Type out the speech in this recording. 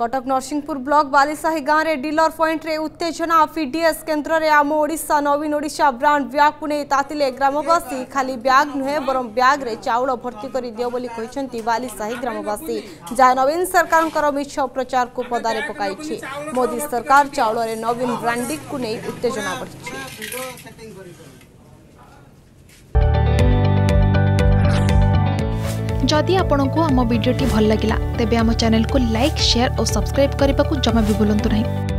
Cuttack Narsinghpur block बालीसाही गाँव में dealer point रे उत्तेजना पीडीएस केन्द्र में आम ओडिशा नवीन ओडिशा ब्रांड ब्याग को नहीं तातिले ग्रामवासी खाली ब्याग नुहे बर ब्याग रे चाउल भर्ती कर दियो बोली कहते बालीसाही ग्रामवासी जहाँ नवीन सरकार मिछ प्रचार को पदारे पकाई मोदी सरकार चाउल रे नवीन ब्रांडिंग को नहीं उत्तेजना बढ़ी। जदि आपंक आम भिडी भल लगा तेब आम चैनल को लाइक शेयर और सब्सक्राइब करने को जमा भी भूलु नहीं।